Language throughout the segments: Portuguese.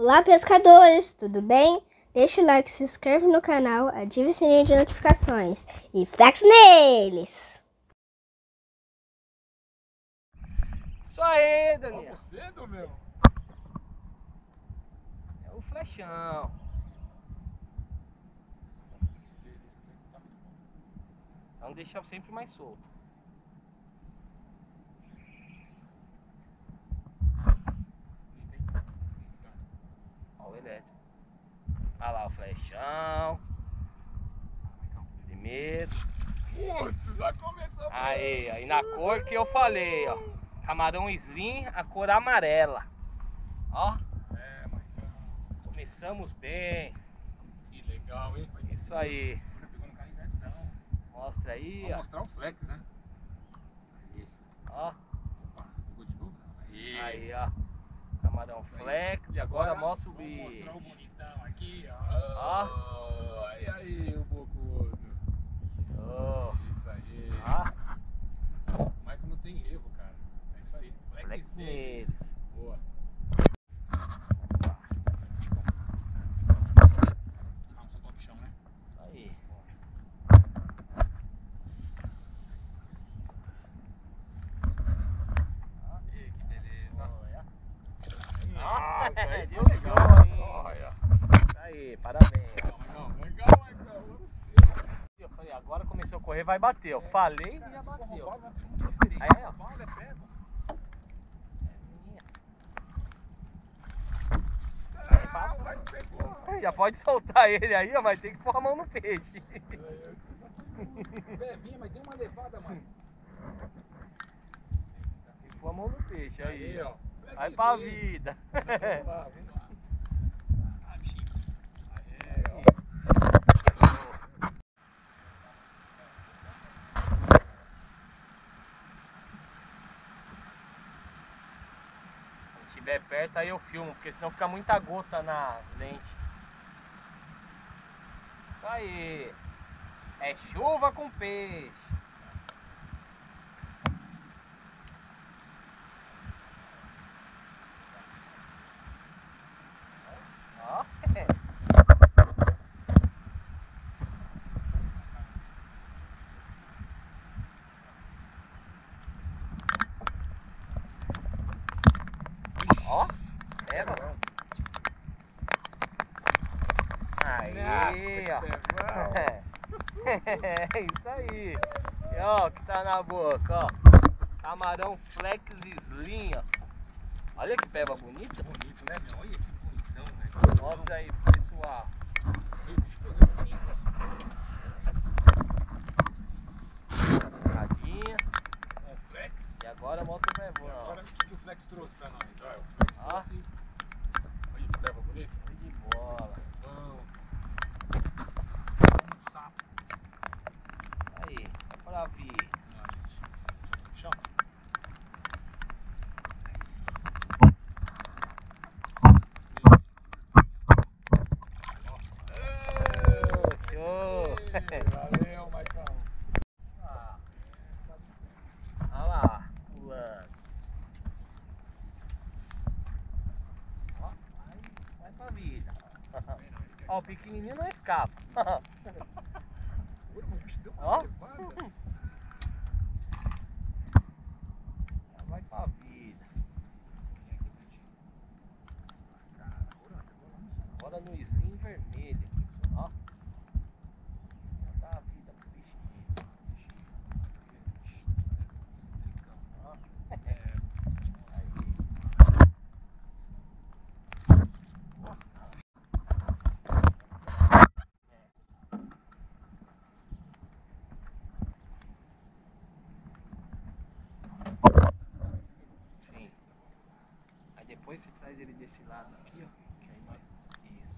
Olá, pescadores, tudo bem? Deixa o like, se inscreve no canal, ative o sininho de notificações e flex neles! Isso aí, Daniel. Vamos cedo, meu. É o flechão. Então deixa sempre mais solto. Ó o elétrico. Olha lá o flechão. Primeiro. Putz, já começou. Aí na cor que eu falei, ó. Camarão slim, a cor amarela. Ó. É, Maicão. Começamos bem. Que legal, hein? Isso aí. Pegou no canivetão. Mostra aí, Vou ó. mostrar o flex, né? Aí. Ó. Opa, pegou de novo? Aí, ó. Camarão flex. E agora mostra o Vou bicho. mostrar o bonitão aqui, ó. Ó. Aí, o bocudo. Ó. Isso aí. Ó. O Michael não tem erro, cara. É isso aí. Flex neles. Boa. Vamos soltar o chão, né? Isso aí. Aí, que beleza. Olha. Nossa, aí Deu foi legal. show, hein? Olha. Isso aí, parabéns. Legal, Michael. Vamos ser. Eu falei, agora começou a correr, vai bater. Eu falei e já Se for bateu. roubar, vai ser muito diferente. Aí, ó. Roubar, é pego. Vai, pegou. Já pode soltar ele aí, ó, mas tem que pôr a mão no peixe. Vinha, mas deu uma levada, mano. Tem que pôr a mão no peixe aí, ó. Vai Flexzinho. pra vida. Vamos lá. Ah, bichinho. Aí, ó. Se estiver perto aí eu filmo, porque senão fica muita gota na lente. Isso aí. É chuva com peixe. Ó. Ó. Leva. Aí, ó. É isso aí. E ó, que tá na boca, ó. Camarão flex slim, ó. Olha que peba bonita. Bonito, né, meu? Olha que bonitão, velho. Mostra aí pro pessoal. Tadinha. Um flex. E agora mostra o pebão. Agora o que o flex trouxe pra nós? Olha, o flex Ó. trouxe. Olha que peba bonito. De bola. Bom. Um sapo. Aí, só pra vir. Vamos lá, gente. Chão. Show! Valeu, Maicão. Olha lá, pulando. Ó, vai pra vida. Ó, o pequenininho não escapa. O bicho deu uma Ó. levada. Vai pra vida. Agora no slim vermelho. Ó. Dá a vida pro bichinho. Ó. Aí. Sim. Aí depois você traz ele desse lado aqui, ó. Que aí nós. Isso.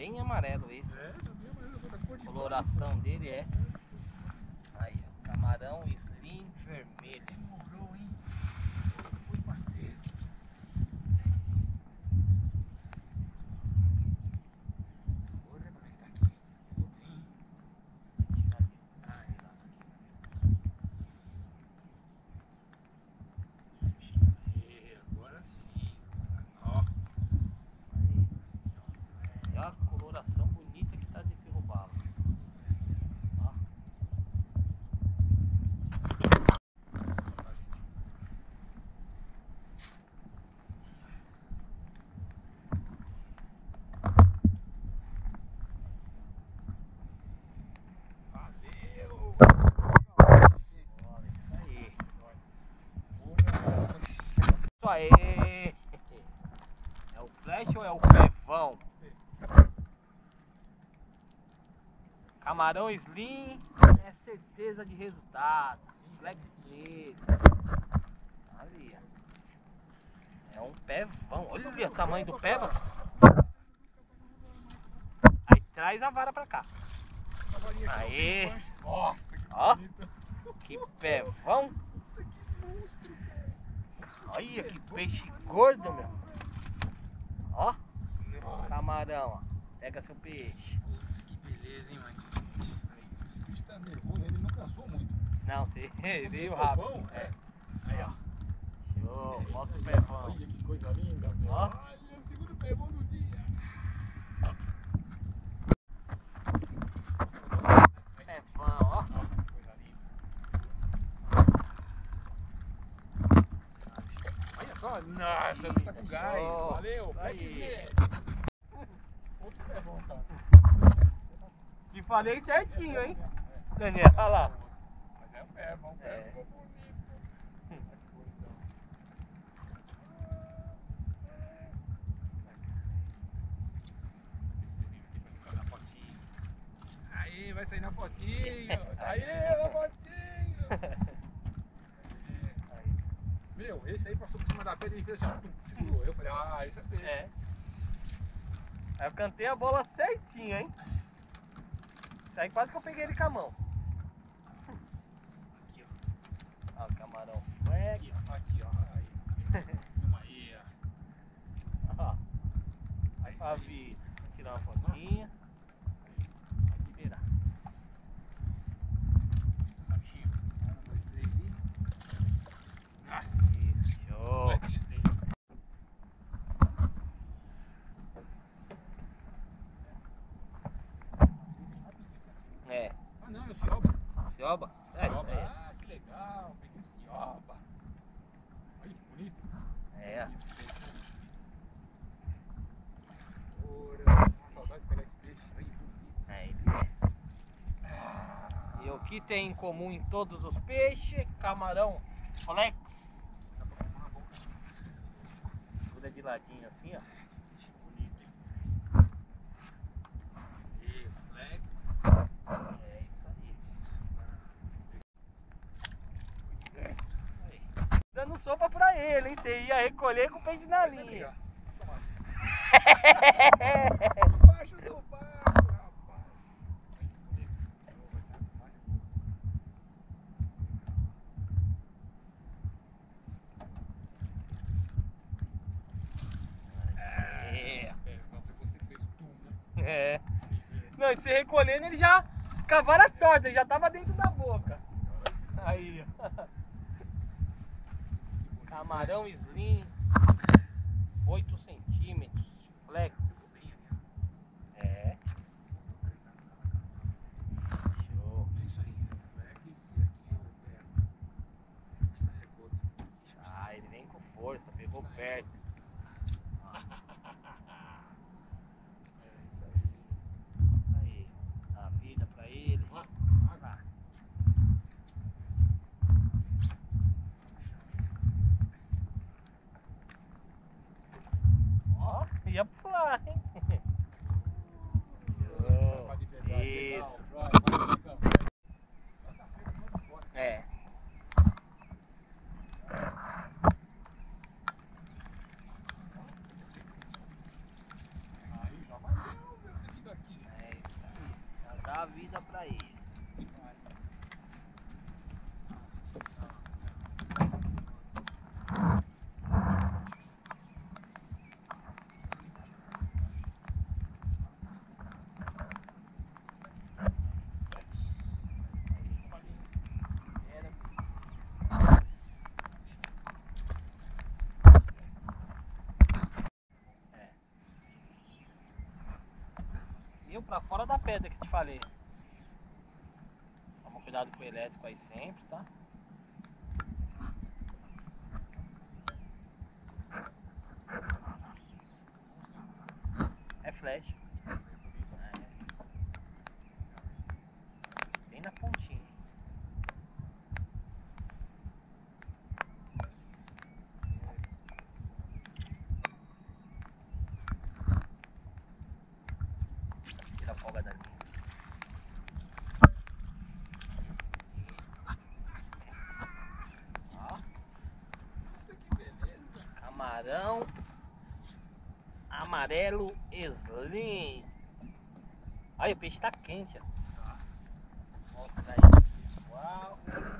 bem amarelo esse. É, também amarelo, toda cor de A coloração dele é. Aí, ó, camarão slim vermelho. demorou, hein? Fui bater. Olha como é que tá aqui. Pegou bem. Tira ali. Aí, Lá, aqui. aí, agora sim. Ó. Aí. Assim, ó. Olha a coloração bonita que tá desse robalo. Ó. Ó, gente. Valeu! Olha isso aí. Isso aí. É o flash ou é o pevão? Camarão slim é certeza de resultado. Flex nele. Ali, ó. É um pevão. Olha o tamanho do peva. Aí traz a vara pra cá. Aê. Nossa, que Ó. bonito. Que pevão. Puta, que monstro. Olha que peixe gordo, meu. Ó, Nossa. camarão, ó. Pega seu peixe. Que beleza, hein, Mike? Esse bicho tá nervoso, ele não cansou muito. Não, você veio rápido. Pevão? É. Aí, ó. Show. É Mostra o isso aí, ó. pevão. Olha que coisa linda. Ó. Olha, o segundo pevão do dia. Pevão, ó. Ó, que coisa linda. Olha só. Nossa, ele tá com gás. Show. Valeu. Aí. Outro pevão, cara. Te falei certinho, hein? Daniel, olha lá. Mas é um pevão, É. pevão bonito. Olha que bonitão. Aí, vai sair na fotinho. Aí, na fotinho. Meu, esse aí passou por cima da pedra e fez assim, ó, segurou. Eu falei, ah, esse é peixe. É. Aí eu cantei a bola certinho, hein? Isso aí quase que eu peguei ele com a mão. Aqui, Ó, o camarão flex. ó. Aí. Uma aí, ó. Ó, Aí, isso pra aí. vir tirar uma fotinha. Pode liberar. Aqui. 1, 2, 3 e... Nossa. Isso, show. Olha isso daí. É. Ah, não, é o cioba. Cioba? É, Cioba. é. Ah, que legal. Peguei o cioba. Olha que bonito. É. Ora, saudade de pegar esse peixe. Aí, bonito. É, ele é. E o que tem em comum em todos os peixes? Camarão flex. Você dá pra tomar na boca. Tudo é de ladinho assim, ó. Peixe bonito, hein? E flex. É isso aí. Aí. Dando sopa pra ele, hein? Você ia recolher com o peixe na linha. Embaixo do barco, rapaz. Ai, que bonito. Vai ter mais. É. Não foi você que fez o tum, né? É. Sim, Não, e se recolhendo ele já cavara torta, já tava dentro da boca. Aí, ó. Camarão slim, 8 centímetros, flex. É. Show. É isso aí. Flex e aqui o pé. Está recolho. Ah, ele vem com força, pegou perto. É isso aí. Aí, dá vida pra ele. Ó, Vai lá. Ó, ia pular, hein? Tapa de verdade, Isso. legal. Vai, Marcão. Bota a frente, bota forte. É. medida pra isso. Eu pra fora da pedra que te falei. Toma cuidado com o elétrico aí sempre, tá? É flash. Bem na pontinha. Tira a folga dali. Ó. Que beleza. Camarão amarelo slim. Olha, o peixe tá quente, ó. Mostra aí, pessoal.